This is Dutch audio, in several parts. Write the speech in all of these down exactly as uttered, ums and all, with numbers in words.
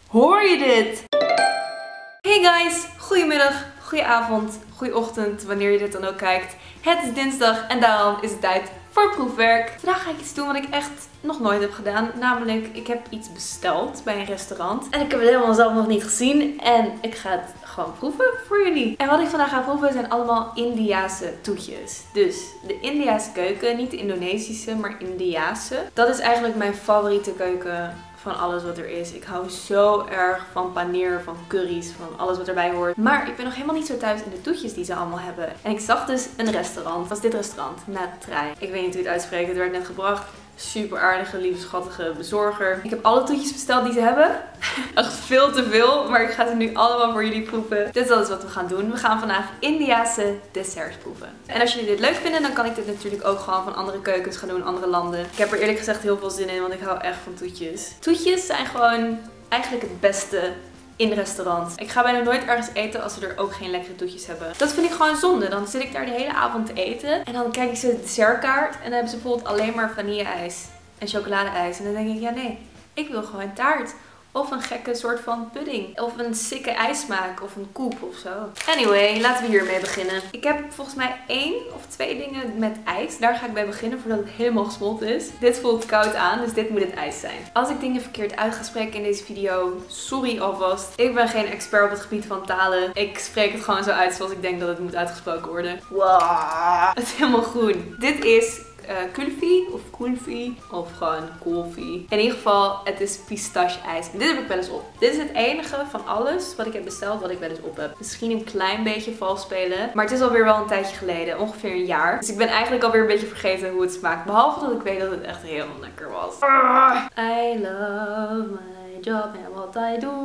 Hoor je dit? Hey guys, goedemiddag, goedenavond, goeieochtend, wanneer je dit dan ook kijkt. Het is dinsdag en daarom is het tijd voor proefwerk. Vandaag ga ik iets doen wat ik echt nog nooit heb gedaan. Namelijk, ik heb iets besteld bij een restaurant. En ik heb het helemaal zelf nog niet gezien. En ik ga het gewoon proeven voor jullie. En wat ik vandaag ga proeven zijn allemaal Indiase toetjes. Dus de Indiase keuken, niet de Indonesische, maar Indiase. Dat is eigenlijk mijn favoriete keuken van alles wat er is. Ik hou zo erg van paneer, van curry's, van alles wat erbij hoort. Maar ik ben nog helemaal niet zo thuis in de toetjes die ze allemaal hebben. En ik zag dus een restaurant. Was dit restaurant? Natrai. Ik weet niet hoe je het uitspreekt. Het werd net gebracht. Super aardige, lieve, schattige bezorger. Ik heb alle toetjes besteld die ze hebben. Echt veel te veel, maar ik ga ze nu allemaal voor jullie proeven. Dus dat is wat we gaan doen. We gaan vandaag Indiase desserts proeven. En als jullie dit leuk vinden, dan kan ik dit natuurlijk ook gewoon van andere keukens gaan doen, andere landen. Ik heb er eerlijk gezegd heel veel zin in, want ik hou echt van toetjes. Toetjes zijn gewoon eigenlijk het beste in restaurants. Ik ga bijna nooit ergens eten als ze er ook geen lekkere toetjes hebben. Dat vind ik gewoon zonde. Dan zit ik daar de hele avond te eten. En dan kijk ik ze de dessertkaart. En dan hebben ze bijvoorbeeld alleen maar vanille-ijs en chocoladeijs. En dan denk ik, ja nee, ik wil gewoon taart. Of een gekke soort van pudding. Of een sikke ijssmaak. Of een koep of zo. Anyway, laten we hiermee beginnen. Ik heb volgens mij één of twee dingen met ijs. Daar ga ik bij beginnen voordat het helemaal gesmolten is. Dit voelt koud aan, dus dit moet het ijs zijn. Als ik dingen verkeerd uit ga spreken in deze video, sorry alvast. Ik ben geen expert op het gebied van talen. Ik spreek het gewoon zo uit zoals ik denk dat het moet uitgesproken worden. Wow. Het is helemaal groen. Dit is Uh, kulfi of kulfi of gewoon kulfi. In ieder geval, het is pistache-ijs. Dit heb ik wel eens op. Dit is het enige van alles wat ik heb besteld wat ik wel eens op heb. Misschien een klein beetje vals spelen, maar het is alweer wel een tijdje geleden, ongeveer een jaar. Dus ik ben eigenlijk alweer een beetje vergeten hoe het smaakt. Behalve dat ik weet dat het echt helemaal lekker was. I love my job and what I do.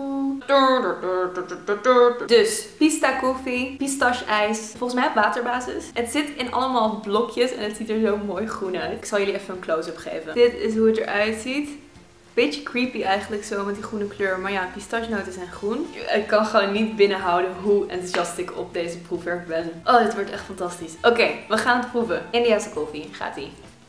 Dus pista koffie, pistache ijs, volgens mij op waterbasis. Het zit in allemaal blokjes en het ziet er zo mooi groen uit. Ik zal jullie even een close-up geven. Dit is hoe het eruit ziet. Beetje creepy eigenlijk zo met die groene kleur. Maar ja, pistachenoten zijn groen. Ik kan gewoon niet binnenhouden hoe enthousiast ik op deze proefwerk ben. Oh, dit wordt echt fantastisch. Oké, okay, we gaan het proeven. Indiase koffie. Gaat-ie.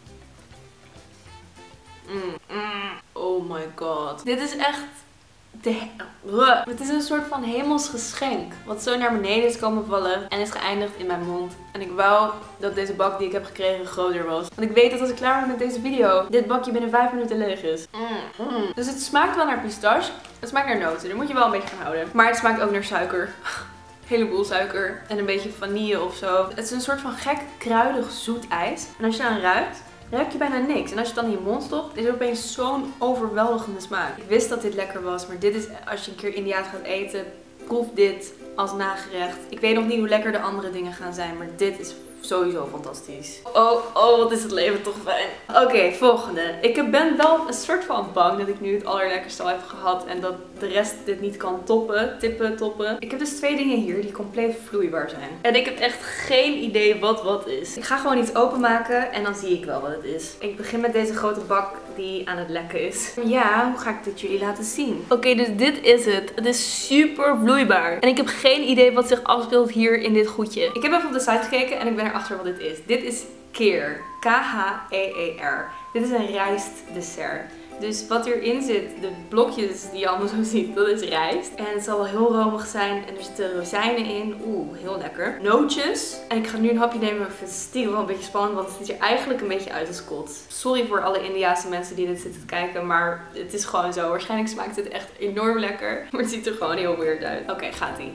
Mm, mm. Oh my god. Dit is echt... De... Het is een soort van hemels geschenk. Wat zo naar beneden is komen vallen. En is geëindigd in mijn mond. En ik wou dat deze bak die ik heb gekregen groter was. Want ik weet dat als ik klaar ben met deze video, dit bakje binnen vijf minuten leeg is. Mm. Mm. Dus het smaakt wel naar pistache. Het smaakt naar noten. Daar moet je wel een beetje van houden. Maar het smaakt ook naar suiker. Heleboel suiker. En een beetje vanille of zo. Het is een soort van gek kruidig zoet ijs. En als je dan ruikt, ruik je bijna niks. En als je het dan in je mond stopt, is er opeens zo'n overweldigende smaak. Ik wist dat dit lekker was, maar dit is, als je een keer Indiaas gaat eten, proef dit als nagerecht. Ik weet nog niet hoe lekker de andere dingen gaan zijn, maar dit is sowieso fantastisch. Oh, oh, wat is het leven toch fijn. Oké, okay, volgende. Ik ben wel een soort van bang dat ik nu het allerlekkerste al heb gehad en dat de rest dit niet kan toppen, tippen, toppen. Ik heb dus twee dingen hier die compleet vloeibaar zijn. En ik heb echt geen idee wat wat is. Ik ga gewoon iets openmaken en dan zie ik wel wat het is. Ik begin met deze grote bak die aan het lekken is. Ja, hoe ga ik dit jullie laten zien? Oké, okay, dus dit is het. Het is super vloeibaar. En ik heb geen idee wat zich afspeelt hier in dit goedje. Ik heb even op de site gekeken en ik ben erachter wat dit is. Dit is Keer. K H E E R. Dit is een rijstdessert. Dus wat hierin zit, de blokjes die je allemaal zo ziet, dat is rijst. En het zal wel heel romig zijn. En er zitten rozijnen in. Oeh, heel lekker. Nootjes. En ik ga nu een hapje nemen, maar ik vind het stiekem wel een beetje spannend, want het ziet er eigenlijk een beetje uit als kot. Sorry voor alle Indiase mensen die dit zitten te kijken, maar het is gewoon zo. Waarschijnlijk smaakt het echt enorm lekker, maar het ziet er gewoon heel weird uit. Oké, okay, gaat-ie.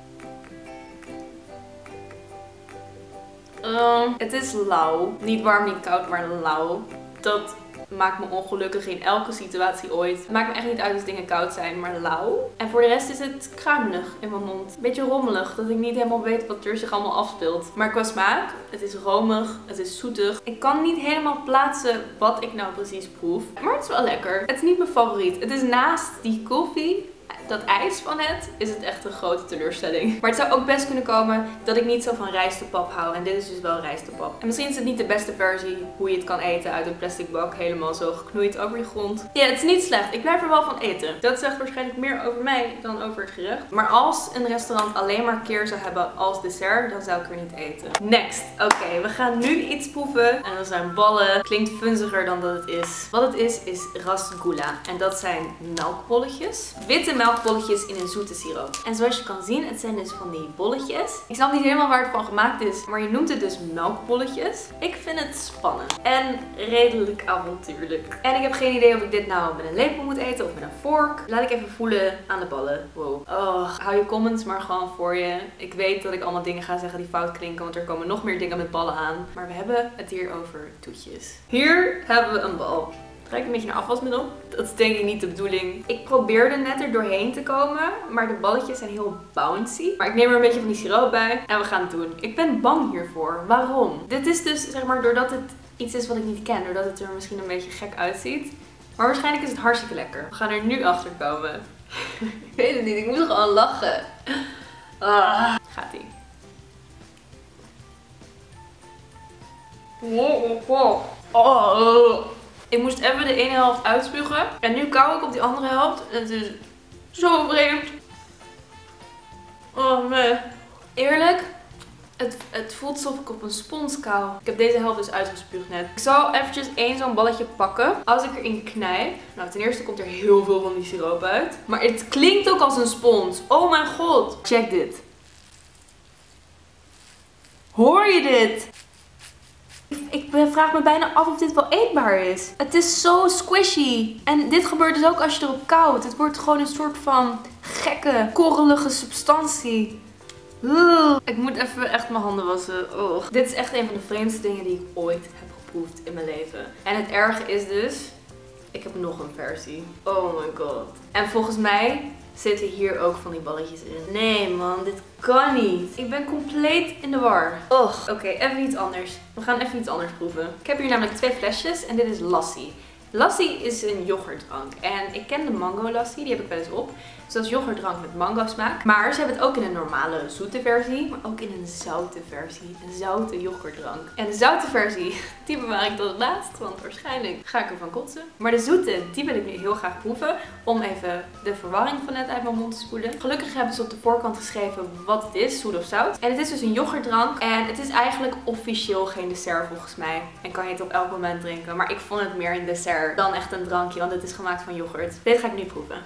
Uh, het is lauw. Niet warm, niet koud, maar lauw. Dat maakt me ongelukkig in elke situatie ooit. Het maakt me echt niet uit als dingen koud zijn, maar lauw. En voor de rest is het kruimelig in mijn mond. Beetje rommelig, dat ik niet helemaal weet wat er zich allemaal afspeelt. Maar qua smaak, het is romig, het is zoetig. Ik kan niet helemaal plaatsen wat ik nou precies proef. Maar het is wel lekker. Het is niet mijn favoriet. Het is naast die koffie, dat ijs van het, is het echt een grote teleurstelling. Maar het zou ook best kunnen komen dat ik niet zo van rijstepap hou. En dit is dus wel rijstepap. En misschien is het niet de beste versie hoe je het kan eten uit een plastic bak. Helemaal zo geknoeid over je grond. Ja, het is niet slecht. Ik blijf er wel van eten. Dat zegt waarschijnlijk meer over mij dan over het gerecht. Maar als een restaurant alleen maar keer zou hebben als dessert, dan zou ik er niet eten. Next. Oké, okay, we gaan nu iets proeven. En dat zijn ballen. Klinkt funziger dan dat het is. Wat het is, is rasgulla. En dat zijn melkbolletjes. Witte melk melkbolletjes in een zoete siroop. En zoals je kan zien, het zijn dus van die bolletjes. Ik snap niet helemaal waar het van gemaakt is, maar je noemt het dus melkbolletjes. Ik vind het spannend en redelijk avontuurlijk. En ik heb geen idee of ik dit nou met een lepel moet eten of met een vork. Laat ik even voelen aan de ballen. Wow. Oh, hou je comments maar gewoon voor je. Ik weet dat ik allemaal dingen ga zeggen die fout klinken, want er komen nog meer dingen met ballen aan. Maar we hebben het hier over toetjes. Hier hebben we een bal. Het ruikt een beetje naar afwasmiddel. Dat is denk ik niet de bedoeling. Ik probeerde net er doorheen te komen, maar de balletjes zijn heel bouncy. Maar ik neem er een beetje van die siroop bij en we gaan het doen. Ik ben bang hiervoor. Waarom? Dit is dus zeg maar doordat het iets is wat ik niet ken. Doordat het er misschien een beetje gek uitziet. Maar waarschijnlijk is het hartstikke lekker. We gaan er nu achter komen. Ik weet het niet. Ik moet gewoon lachen. Ah, gaat ie. Oh. Ik moest even de ene helft uitspugen. En nu kauw ik op die andere helft. Het is zo vreemd. Oh nee. Eerlijk. Het, het voelt alsof ik op een spons kauw. Ik heb deze helft dus uitgespuugd net. Ik zal eventjes één zo'n balletje pakken. Als ik erin knijp. Nou, ten eerste komt er heel veel van die siroop uit. Maar het klinkt ook als een spons. Oh mijn god. Check dit. Hoor je dit? Ik vraag me bijna af of dit wel eetbaar is. Het is zo squishy. En dit gebeurt dus ook als je erop kauwt. Het wordt gewoon een soort van gekke, korrelige substantie. Ugh. Ik moet even echt mijn handen wassen. Ugh. Dit is echt een van de vreemdste dingen die ik ooit heb geproefd in mijn leven. En het erge is dus, ik heb nog een versie. Oh my god. En volgens mij zitten hier ook van die balletjes in. Nee man, dit kan niet. Ik ben compleet in de war. Och, oké, okay, even iets anders. We gaan even iets anders proeven. Ik heb hier namelijk twee flesjes en dit is lassi. Lassi is een yoghurtdrank. En ik ken de mango lassi, die heb ik wel eens op. Dus dat is yoghurtdrank met mango smaak. Maar ze hebben het ook in een normale zoete versie. Maar ook in een zoute versie. Een zoute yoghurtdrank. En de zoute versie, die bewaar ik tot het laatst. Want waarschijnlijk ga ik ervan kotsen. Maar de zoete, die wil ik nu heel graag proeven. Om even de verwarring van net uit mijn mond te spoelen. Gelukkig hebben ze op de voorkant geschreven wat het is. Zoet of zout. En het is dus een yoghurtdrank. En het is eigenlijk officieel geen dessert volgens mij. En kan je het op elk moment drinken. Maar ik vond het meer een dessert dan echt een drankje. Want het is gemaakt van yoghurt. Dit ga ik nu proeven.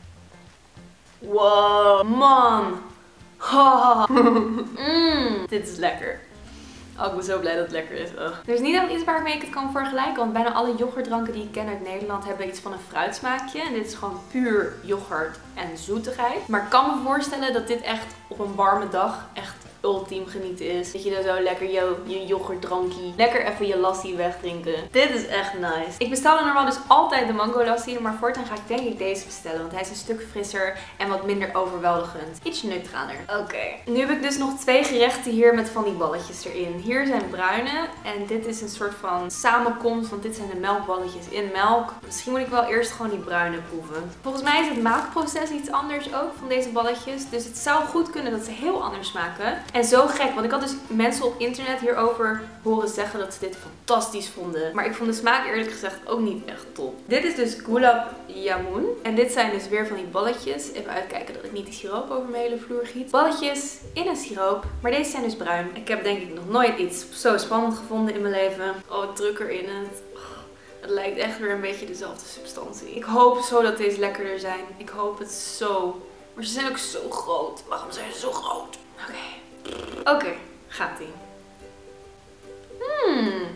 Wow, man. Oh. Mm, dit is lekker. Oh, ik ben zo blij dat het lekker is. Ugh. Er is niet echt iets waarmee ik het kan vergelijken. Want bijna alle yoghurtdranken die ik ken uit Nederland hebben iets van een fruitsmaakje. En dit is gewoon puur yoghurt en zoetigheid. Maar ik kan me voorstellen dat dit echt op een warme dag echt ultiem genieten is. Dat je dan zo lekker yo, je yoghurtdrankje, lekker even je lassi wegdrinken. Dit is echt nice. Ik bestel er normaal dus altijd de mango lassi, maar voortaan ga ik denk ik deze bestellen. Want hij is een stuk frisser en wat minder overweldigend. Iets neutraler. Oké. Okay. Nu heb ik dus nog twee gerechten hier met van die balletjes erin. Hier zijn bruine en dit is een soort van samenkomst, want dit zijn de melkballetjes in melk. Misschien moet ik wel eerst gewoon die bruine proeven. Volgens mij is het maakproces iets anders ook van deze balletjes. Dus het zou goed kunnen dat ze heel anders smaken. En zo gek, want ik had dus mensen op internet hierover horen zeggen dat ze dit fantastisch vonden. Maar ik vond de smaak eerlijk gezegd ook niet echt top. Dit is dus gulab jamun. En dit zijn dus weer van die balletjes. Even uitkijken dat ik niet die siroop over mijn hele vloer giet. Balletjes in een siroop. Maar deze zijn dus bruin. Ik heb denk ik nog nooit iets zo spannend gevonden in mijn leven. Oh, ik druk erin het. Het lijkt echt weer een beetje dezelfde substantie. Ik hoop zo dat deze lekkerder zijn. Ik hoop het zo. Maar ze zijn ook zo groot. Waarom zijn ze zo groot? Oké. Okay. Oké, okay, gaat-ie. Hmm.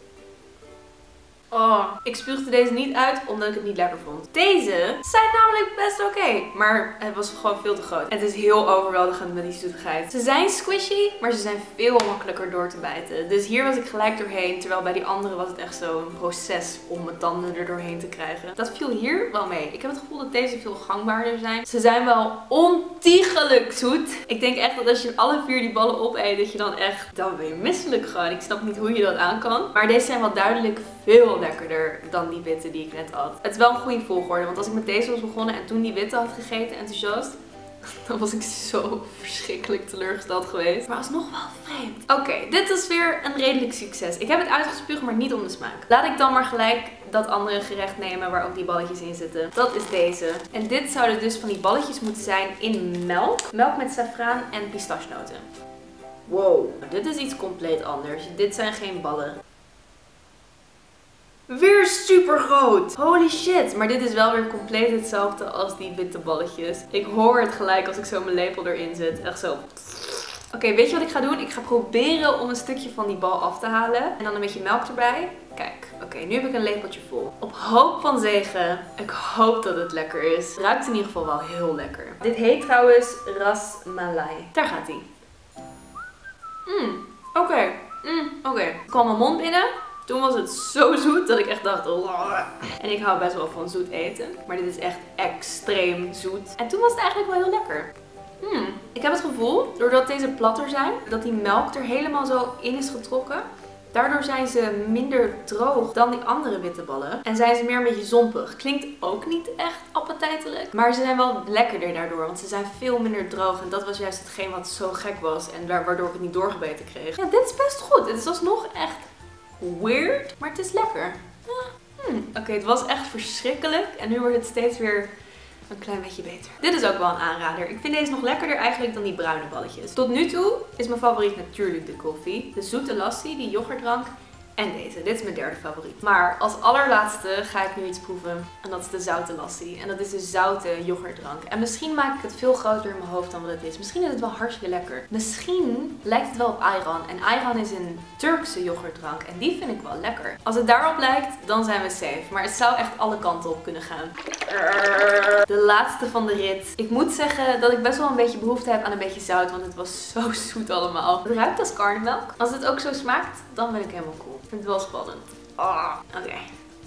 Oh, ik spuugde deze niet uit omdat ik het niet lekker vond. Deze zijn namelijk best oké. Okay, maar het was gewoon veel te groot. Het is heel overweldigend met die zoetigheid. Ze zijn squishy, maar ze zijn veel makkelijker door te bijten. Dus hier was ik gelijk doorheen. Terwijl bij die andere was het echt zo een proces om mijn tanden er doorheen te krijgen. Dat viel hier wel mee. Ik heb het gevoel dat deze veel gangbaarder zijn. Ze zijn wel ontiegelijk zoet. Ik denk echt dat als je alle vier die ballen opeet, dat je dan echt, dan ben je misselijk gewoon. Ik snap niet hoe je dat aan kan. Maar deze zijn wel duidelijk veel lekkerder dan die witte die ik net had. Het is wel een goede volgorde, want als ik met deze was begonnen en toen die witte had gegeten, enthousiast, dan was ik zo verschrikkelijk teleurgesteld geweest. Maar alsnog wel vreemd. Oké, okay, dit is weer een redelijk succes. Ik heb het uitgespuugd, maar niet om de smaak. Laat ik dan maar gelijk dat andere gerecht nemen waar ook die balletjes in zitten. Dat is deze. En dit zouden dus van die balletjes moeten zijn in melk. Melk met saffraan en pistachenoten. Wow, dit is iets compleet anders. Dit zijn geen ballen. Weer super groot. Holy shit. Maar dit is wel weer compleet hetzelfde als die witte balletjes. Ik hoor het gelijk als ik zo mijn lepel erin zet. Echt zo. Oké, okay, weet je wat ik ga doen? Ik ga proberen om een stukje van die bal af te halen. En dan een beetje melk erbij. Kijk, oké, okay, nu heb ik een lepeltje vol. Op hoop van zegen. Ik hoop dat het lekker is. Het ruikt in ieder geval wel heel lekker. Dit heet trouwens Ras Malai. Daar gaat hij. Mmm, oké. Okay. Mm, oké. Okay. Ik kwam mijn mond binnen. Toen was het zo zoet dat ik echt dacht... Oh. En ik hou best wel van zoet eten. Maar dit is echt extreem zoet. En toen was het eigenlijk wel heel lekker. Hmm. Ik heb het gevoel, doordat deze platter zijn, dat die melk er helemaal zo in is getrokken. Daardoor zijn ze minder droog dan die andere witte ballen. En zijn ze meer een beetje zompig. Klinkt ook niet echt appetijtelijk. Maar ze zijn wel lekkerder daardoor. Want ze zijn veel minder droog. En dat was juist hetgeen wat zo gek was. En waardoor ik het niet doorgebeten kreeg. Ja, dit is best goed. Het is alsnog echt weird. Maar het is lekker. Ja. Hmm. Oké, okay, het was echt verschrikkelijk. En nu wordt het steeds weer een klein beetje beter. Dit is ook wel een aanrader. Ik vind deze nog lekkerder eigenlijk dan die bruine balletjes. Tot nu toe is mijn favoriet natuurlijk de koffie. De zoete lassi, die yoghurtdrank. En deze. Dit is mijn derde favoriet. Maar als allerlaatste ga ik nu iets proeven. En dat is de zoute lassi. En dat is de zoute yoghurtdrank. En misschien maak ik het veel groter in mijn hoofd dan wat het is. Misschien is het wel hartstikke lekker. Misschien lijkt het wel op ayran. En ayran is een Turkse yoghurtdrank. En die vind ik wel lekker. Als het daarop lijkt, dan zijn we safe. Maar het zou echt alle kanten op kunnen gaan. De laatste van de rit. Ik moet zeggen dat ik best wel een beetje behoefte heb aan een beetje zout. Want het was zo zoet allemaal. Het ruikt als karnemelk. Als het ook zo smaakt, dan ben ik helemaal cool. Ik vind het wel spannend. Oh, oké. Okay.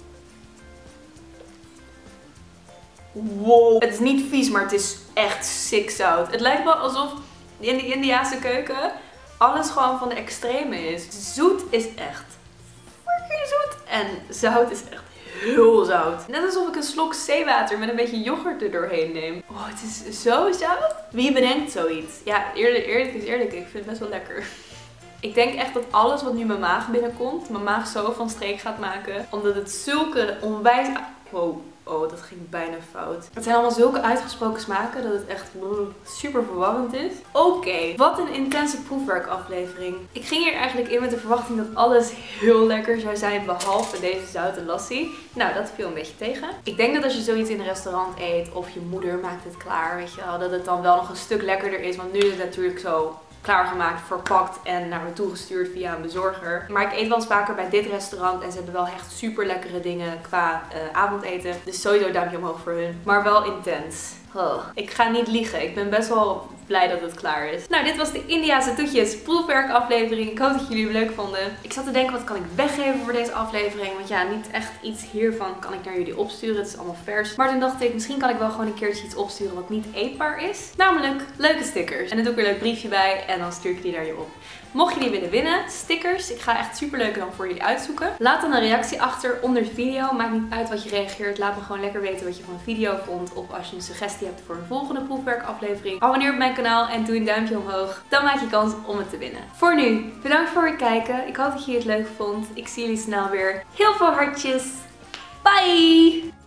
Wow. Het is niet vies, maar het is echt sick zout. Het lijkt wel alsof in de Indiase keuken alles gewoon van de extreme is. Zoet is echt freaking zoet. En zout is echt heel zout. Net alsof ik een slok zeewater met een beetje yoghurt er doorheen neem. Oh, het is zo zout. Wie bedenkt zoiets? Ja, eerlijk, eerlijk is eerlijk. Ik vind het best wel lekker. Ik denk echt dat alles wat nu mijn maag binnenkomt, mijn maag zo van streek gaat maken. Omdat het zulke onwijs... Wow, oh, dat ging bijna fout. Het zijn allemaal zulke uitgesproken smaken dat het echt super verwarrend is. Oké, okay, wat een intense proefwerkaflevering. Ik ging hier eigenlijk in met de verwachting dat alles heel lekker zou zijn, behalve deze zoute lassi. Nou, dat viel een beetje tegen. Ik denk dat als je zoiets in een restaurant eet, of je moeder maakt het klaar, weet je wel, dat het dan wel nog een stuk lekkerder is. Want nu is het natuurlijk zo klaargemaakt, verpakt en naar me toegestuurd via een bezorger. Maar ik eet wel eens vaker bij dit restaurant en ze hebben wel echt super lekkere dingen qua uh, avondeten. Dus sowieso duimpje omhoog voor hun. Maar wel intens. Oh. Ik ga niet liegen. Ik ben best wel blij dat het klaar is. Nou, dit was de Indiase toetjes proefwerk aflevering. Ik hoop dat jullie het leuk vonden. Ik zat te denken, wat kan ik weggeven voor deze aflevering? Want ja, niet echt iets hiervan kan ik naar jullie opsturen. Het is allemaal vers. Maar toen dacht ik, misschien kan ik wel gewoon een keertje iets opsturen wat niet eetbaar is. Namelijk leuke stickers. En er doe ik weer een leuk briefje bij en dan stuur ik die naar je op. Mocht je die willen winnen, stickers. Ik ga echt super leuke dan voor jullie uitzoeken. Laat dan een reactie achter onder de video. Maakt niet uit wat je reageert. Laat me gewoon lekker weten wat je van de video vond. Of als je een suggestie hebt voor een volgende proefwerkaflevering. Abonneer op mijn kanaal en doe een duimpje omhoog. Dan maak je kans om het te winnen. Voor nu, bedankt voor het kijken. Ik hoop dat je het leuk vond. Ik zie jullie snel weer. Heel veel hartjes. Bye!